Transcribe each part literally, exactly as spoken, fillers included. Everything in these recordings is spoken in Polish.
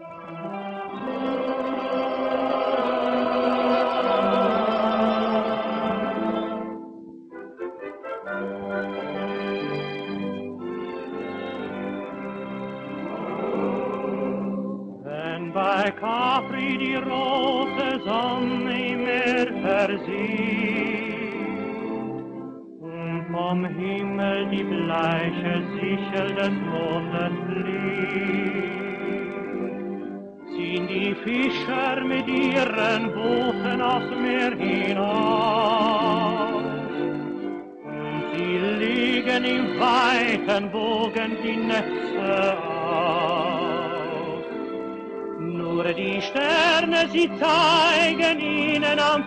Wenn bei Capri die rote Sonne im Meer versieht und vom Himmel die bleiche Sichel des Mondes fliegt, ziehen die Fischer mit ihren Booten aufs Meer hinaus und sie legen im weiten Bogen die Netze aus. Nur die Sterne, sie zeigen ihnen am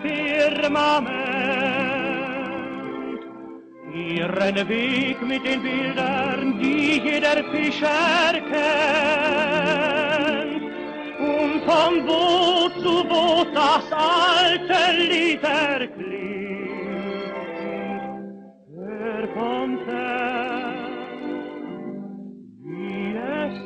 Firmament ihren Weg mit den Bildern, die jeder Fischer kennt. Und von Boot zu Boot das alte Lied erklingt. Wer kommt her, wie es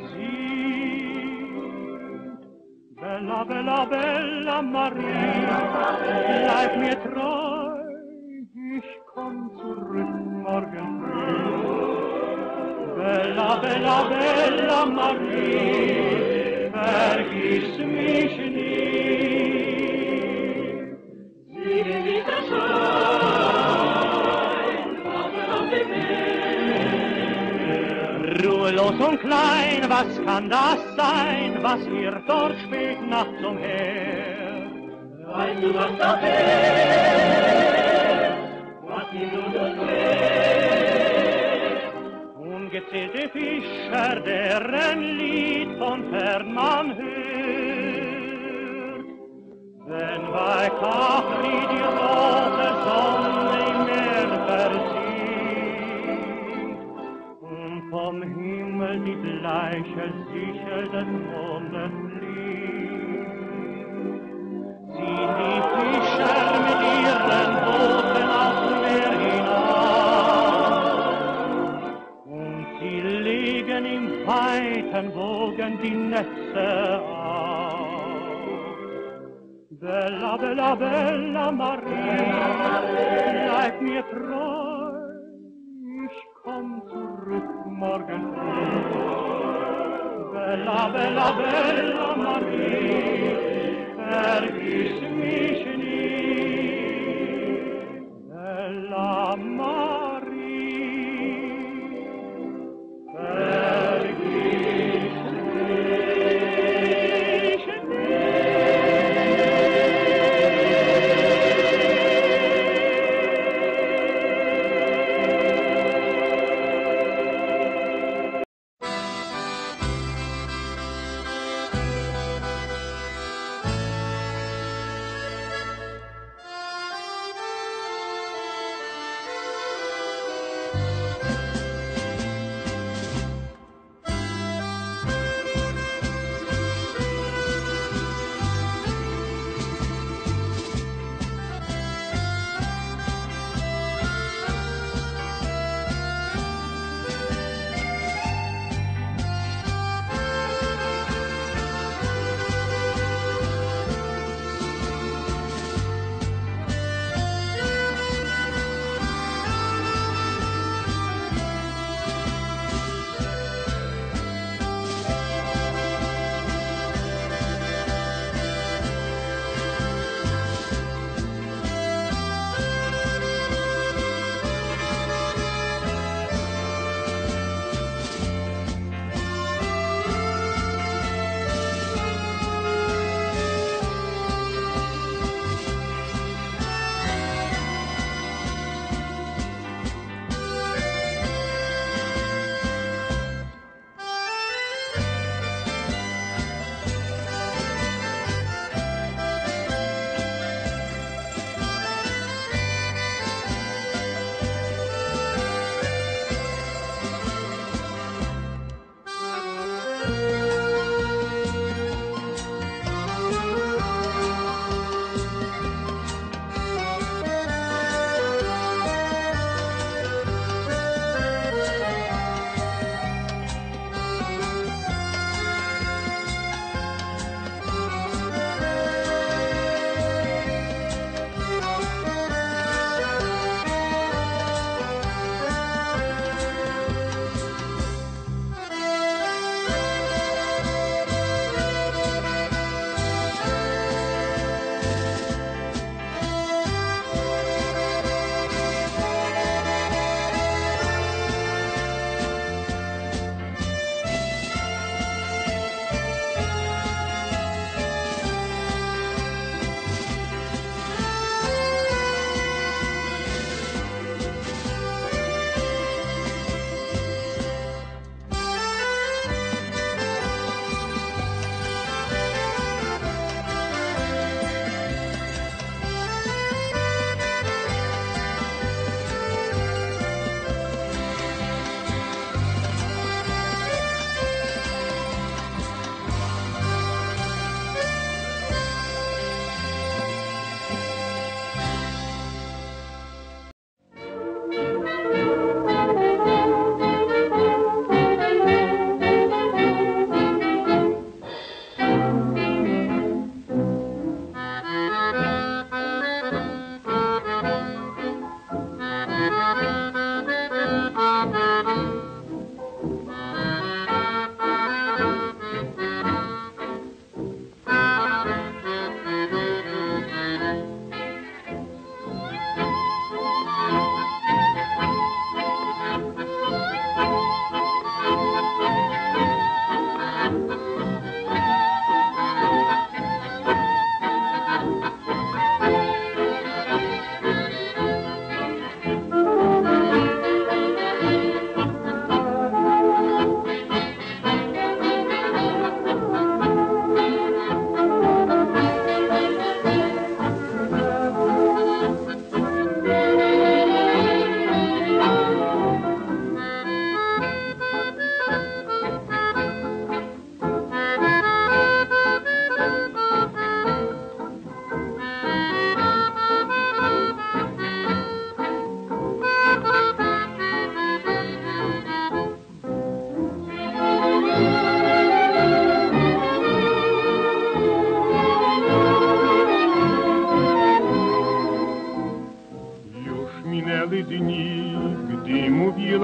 singt? Bella, bella, bella Maria, bleib mir treu, ich komm zurück morgen früh. Bella, bella, bella Maria, vergiss mich nie. Siege wieder schein, warte auf den Meer. Ruhelos und klein, was kann das sein, was ihr dort spät nachts umher? Weißt du, was da fährt, was die Blut und Meer? Ungezählte Fischer, deren Lied von fern man hört, wenn bei Capri die rote Sonne im Meer versieht und vom Himmel die bleiche Sichel des Mondes fliegt, ziehen die Fischer mit ihren Booten aufs Meer hinaus und sie legen im weiten Wogen die Netze auf. Bella, bella, bella Maria, bleib mir treu, ich komm zurück morgen früh. Bella, bella, bella Maria, vergiss mich nie. Bella Maria, vergiss mich nie.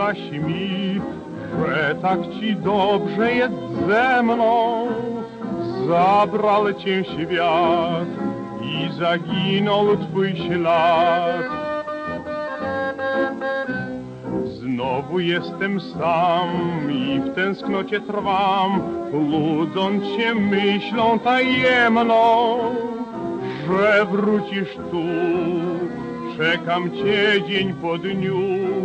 przyznaś mi, że tak ci dobrze jest ze mną. Zabrał cię świat i zaginął twój ślad. Znowu jestem sam i w tęsknocie trwam, ludząc się myślą tajemną, że wrócisz tu, czekam cię dzień po dniu.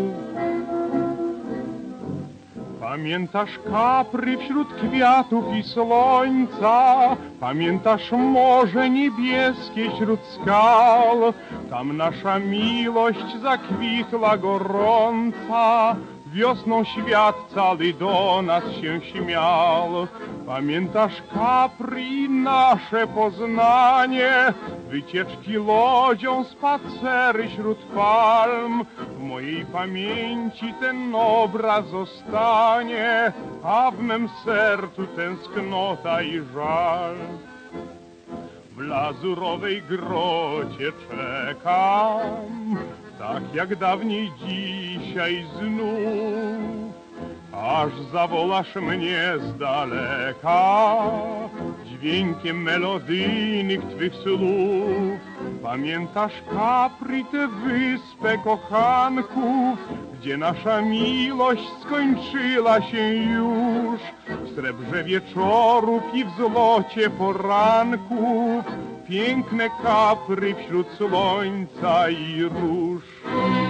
Pamiętasz kapry wśród kwiatów i słońca, pamiętasz morze niebieskie wśród skał, tam nasza miłość zakwitła gorąca, wiosną świat cały do nas się śmiał. Pamiętasz kapry i nasze poznanie, wycieczki lodzią, spacery wśród palm. W mojej pamięci ten obraz zostanie, a w mym sercu tęsknota i żal. W lazurowej grocie czekam, tak jak dawniej dzisiaj znów, aż zawołasz mnie z daleka dźwiękiem melodyjnych twych słów. Pamiętasz kapry, tę wyspę kochanków, gdzie nasza miłość skończyła się już, w srebrze wieczorów i w złocie poranków, piękne kapry wśród słońca i róż.